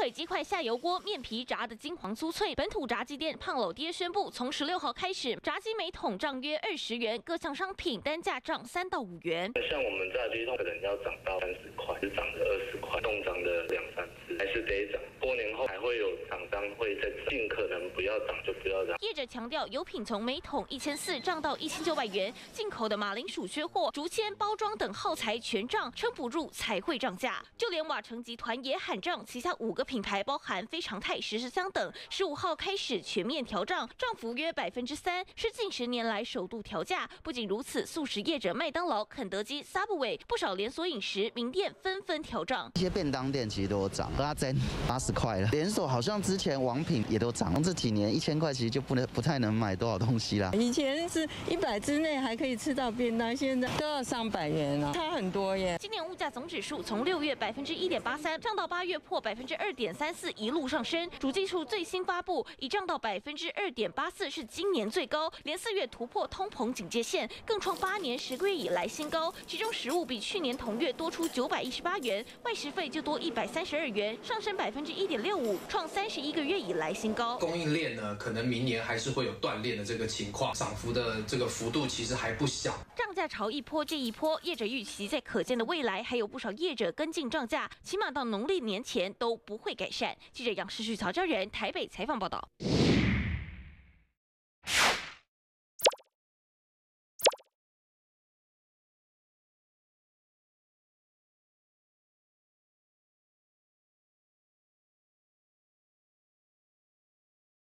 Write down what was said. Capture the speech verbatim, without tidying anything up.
腿鸡块下油锅，面皮炸得金黄酥脆。本土炸鸡店胖老爹宣布，从十六号开始，炸鸡每桶涨约二十元，各项商品单价涨三到五元。 像我们炸鸡桶可能要涨到三十块，是涨了二十块，冻涨的两三次，还是得涨。过年后还会有厂商会再涨，尽可能不要涨就不要涨。 业者强调，油品从每桶一千四涨到一千九百元，进口的马铃薯缺货，竹签、包装等耗材全涨，撑不住才会涨价。就连瓦城集团也喊涨，旗下五个品牌包含非常态、十世香等，十五号开始全面调涨，涨幅约百分之三，是近十年来首度调价。不仅如此，素食业者麦当劳、肯德基、Subway 不少连锁饮食名店纷纷调涨。 一些便当店其实都有涨，阿珍八十块了，连锁好像之前王品也都涨，这几年一千块其实就不能不太能买多少东西啦。 以前是一百之内还可以吃到便当，现在都要上百元了，差很多耶。 今年物价总指数从六月百分之一点八三涨到八月破百分之二点三四，一路上升。主计处最新发布，已涨到百分之二点八四，是今年最高，连四月突破通膨警戒线，更创八年十个月以来新高。其中食物比去年同月多出九百一十八元，外食费就多一百三十二元，上升百分之一点六五，创三十一个月以来新高。 供应链呢，可能明年还是会有断裂的这个情况，涨幅的这个幅度其实还不小。 涨价潮一波接一波，业者预期在可见的未来还有不少业者跟进涨价，起码到农历年前都不会改善。记者杨世旭、曹家人台北采访报道。